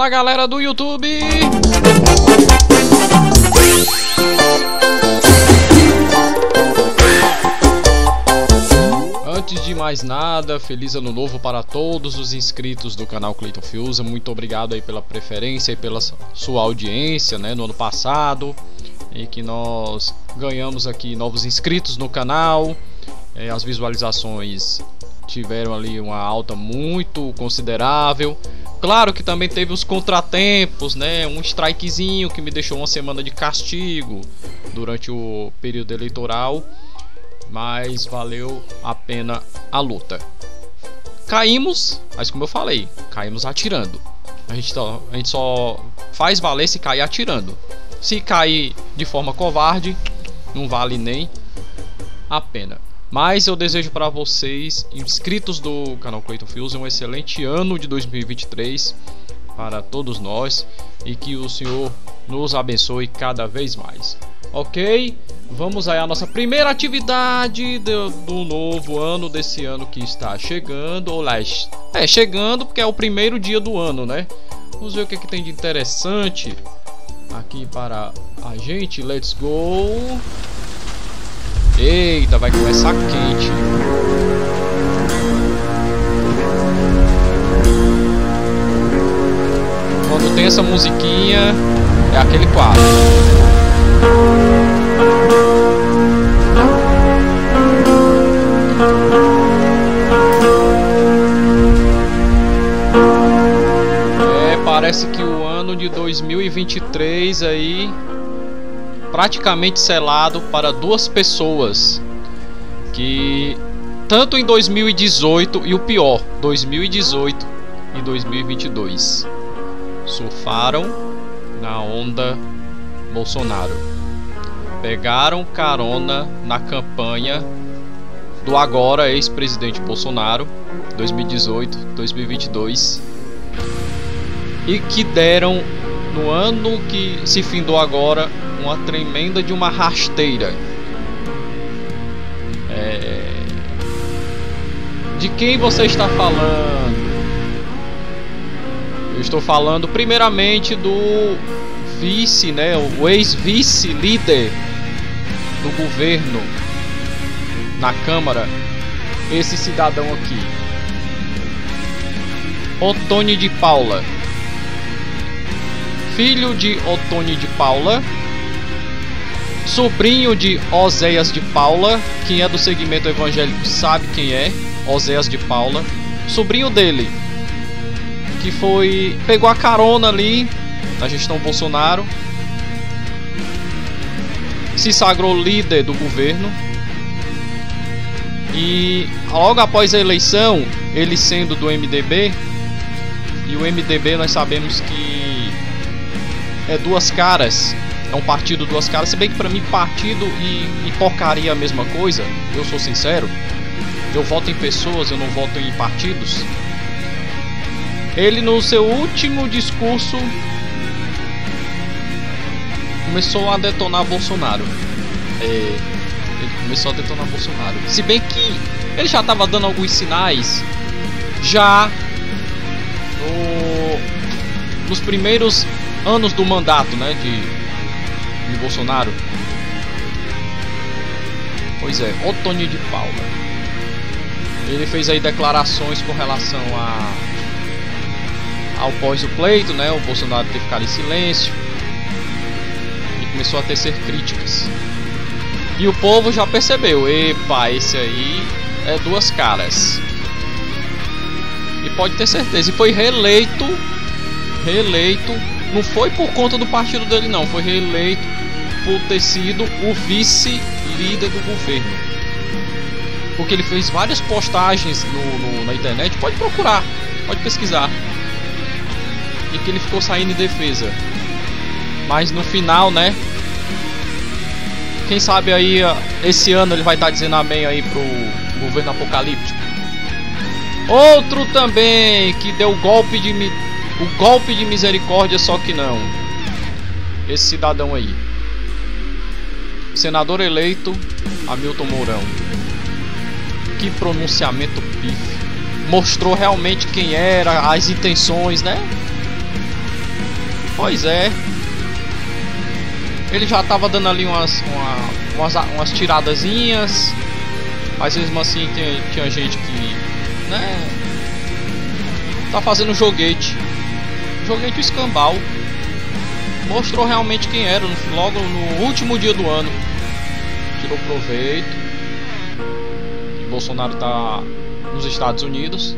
Fala galera do YouTube! Antes de mais nada, feliz ano novo para todos os inscritos do canal Clayton Fiuza. Muito obrigado aí pela preferência e pela sua audiência, né, no ano passado, em que nós ganhamos aqui novos inscritos no canal. As visualizações tiveram ali uma alta muito considerável. Claro que também teve os contratempos, né? Um strikezinho que me deixou uma semana de castigo durante o período eleitoral, mas valeu a pena a luta. Caímos, mas como eu falei, caímos atirando. A gente só faz valer se cair atirando. Se cair de forma covarde, não vale nem a pena. Mas eu desejo para vocês, inscritos do canal Clayton Fiuza, um excelente ano de 2023 para todos nós e que o Senhor nos abençoe cada vez mais. Ok? Vamos aí à nossa primeira atividade do novo ano, desse ano que está chegando. Ou chegando porque é o primeiro dia do ano, né? Vamos ver o que tem de interessante aqui para a gente. Let's go! Eita, vai começar quente. Quando tem essa musiquinha, é aquele quadro. Parece que o ano de 2023 aí praticamente selado para duas pessoas que tanto em 2018 e o pior, 2018 e 2022 surfaram na onda Bolsonaro, pegaram carona na campanha do agora ex-presidente Bolsonaro 2018, 2022 e que deram no ano que se findou agora uma tremenda de uma rasteira. De quem você está falando? Eu estou falando primeiramente do vice, né, o ex-vice-líder do governo na Câmara, esse cidadão aqui, Ottoni de Paula, filho de Ottoni de Paula, sobrinho de Oséias de Paula. Quem é do segmento evangélico sabe quem é Oséias de Paula. Sobrinho dele, que pegou a carona ali na gestão Bolsonaro, se sagrou líder do governo e logo após a eleição, ele sendo do MDB, e o MDB nós sabemos que é duas caras, é um partido duas caras, se bem que pra mim partido e porcaria é a mesma coisa, eu sou sincero, eu voto em pessoas, eu não voto em partidos. Ele no seu último discurso começou a detonar Bolsonaro. Ele começou a detonar Bolsonaro, se bem que ele já estava dando alguns sinais já nos primeiros anos do mandato, né, de Bolsonaro. Pois é, Ottoni de Paula. Ele fez aí declarações com relação ao pós do pleito, né, o Bolsonaro ter ficado em silêncio, e começou a tecer críticas. E o povo já percebeu, epa, esse aí é duas caras. E pode ter certeza, e foi reeleito, não foi por conta do partido dele não, foi reeleito por ter sido o vice-líder do governo, porque ele fez várias postagens na internet, pode procurar, pode pesquisar, e que ele ficou saindo em defesa. Mas no final, né, quem sabe aí esse ano ele vai estar dizendo amém aí pro governo apocalíptico. Outro também que deu o golpe de misericórdia, só que não, esse cidadão aí, senador eleito Hamilton Mourão. Que pronunciamento pífio, mostrou realmente quem era, as intenções, né? Pois é. Ele já tava dando ali umas tiradazinhas. Mas mesmo assim tinha gente que, né, tá fazendo joguete escambau. Mostrou realmente quem era logo no último dia do ano. Tirou proveito. E Bolsonaro tá nos Estados Unidos.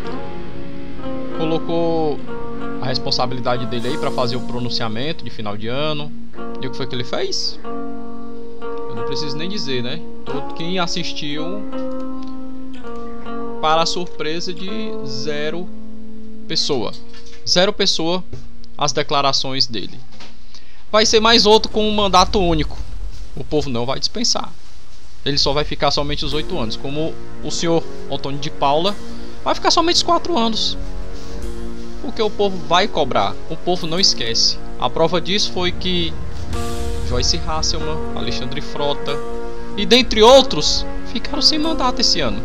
Colocou a responsabilidade dele aí para fazer o pronunciamento de final de ano. E o que foi que ele fez? Eu não preciso nem dizer, né? Todo quem assistiu, para a surpresa de zero pessoa as declarações dele. Vai ser mais outro com um mandato único. O povo não vai dispensar. Ele só vai ficar somente os 8 anos. Como o senhor Antônio de Paula vai ficar somente os 4 anos. Porque o povo vai cobrar. O povo não esquece. A prova disso foi que Joyce Hasselman, Alexandre Frota e dentre outros ficaram sem mandato esse ano.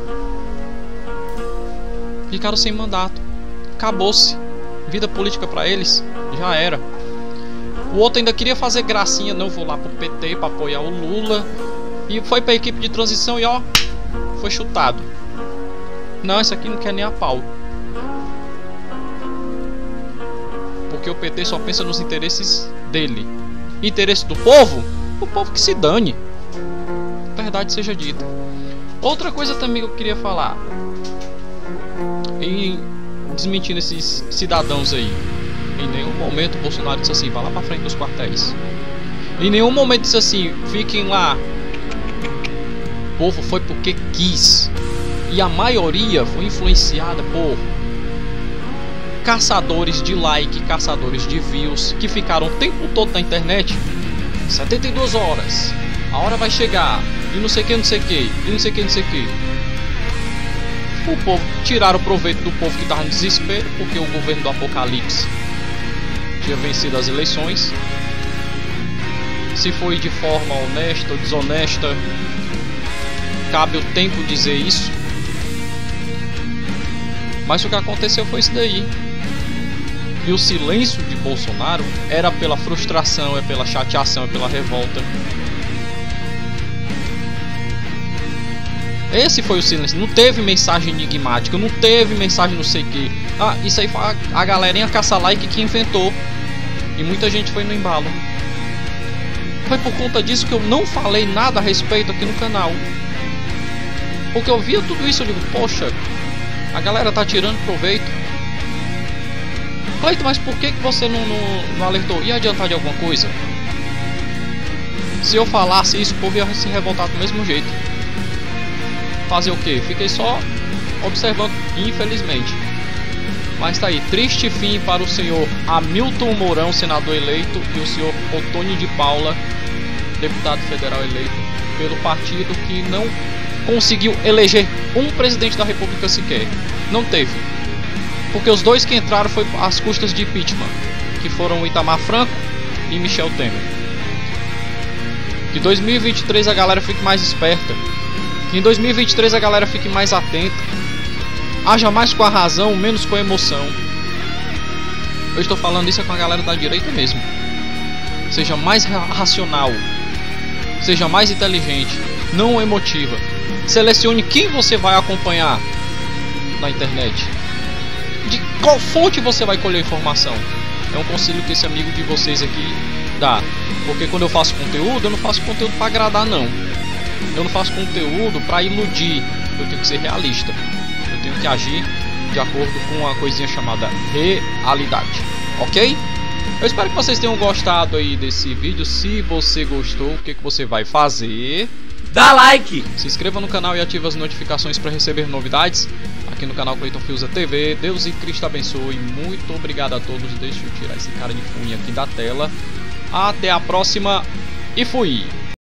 Ficaram sem mandato. Acabou-se. Vida política pra eles já era. O outro ainda queria fazer gracinha. Não, vou lá pro PT pra apoiar o Lula. E foi pra equipe de transição e ó, foi chutado. Não, esse aqui não quer nem a pau. Porque o PT só pensa nos interesses dele. Interesse do povo? O povo que se dane. Verdade seja dita. Outra coisa também que eu queria falar, e desmentindo esses cidadãos aí, em nenhum momento o Bolsonaro disse assim, vá lá pra frente dos quartéis. Em nenhum momento disse assim, fiquem lá. O povo foi porque quis. E a maioria foi influenciada por caçadores de like, caçadores de views, que ficaram o tempo todo na internet. 72 horas, a hora vai chegar, e não sei que, não sei que, e não sei que, não sei que. O povo, tiraram o proveito do povo que estava no desespero, porque o governo do apocalipse tinha vencido as eleições. Se foi de forma honesta ou desonesta, cabe o tempo dizer isso. Mas o que aconteceu foi isso daí. E o silêncio de Bolsonaro era pela frustração, é pela chateação, é pela revolta. Esse foi o silêncio. Não teve mensagem enigmática, não teve mensagem não sei o que. Ah, isso aí foi a galerinha caça-like que inventou. E muita gente foi no embalo. Foi por conta disso que eu não falei nada a respeito aqui no canal. Porque eu via tudo isso e eu digo, poxa, a galera tá tirando proveito. Cleiton, mas por que você não alertou? Ia adiantar de alguma coisa? Se eu falasse isso, o povo ia se revoltar do mesmo jeito. Fazer o que? Fiquei só observando, infelizmente. Mas tá aí, triste fim para o senhor Hamilton Mourão, senador eleito, e o senhor Antônio de Paula, deputado federal eleito pelo partido que não conseguiu eleger um presidente da república sequer. Não teve. Porque os dois que entraram foi às custas de impeachment, que foram o Itamar Franco e Michel Temer. Que em 2023 a galera fique mais esperta. Que em 2023 a galera fique mais atenta. Haja mais com a razão, menos com a emoção. Eu estou falando isso com a galera da direita mesmo. Seja mais racional. Seja mais inteligente. Não emotiva. Selecione quem você vai acompanhar na internet. De qual fonte você vai colher informação. É um conselho que esse amigo de vocês aqui dá. Porque quando eu faço conteúdo, eu não faço conteúdo para agradar não. Eu não faço conteúdo para iludir. Eu tenho que ser realista. Eu tenho que agir de acordo com uma coisinha chamada realidade. Ok? Eu espero que vocês tenham gostado aí desse vídeo. Se você gostou, o que você vai fazer? Dá like! Se inscreva no canal e ative as notificações para receber novidades aqui no canal Cleiton Fiuza TV. Deus e Cristo abençoe. Muito obrigado a todos. Deixa eu tirar esse cara de fuinha aqui da tela. Até a próxima e fui!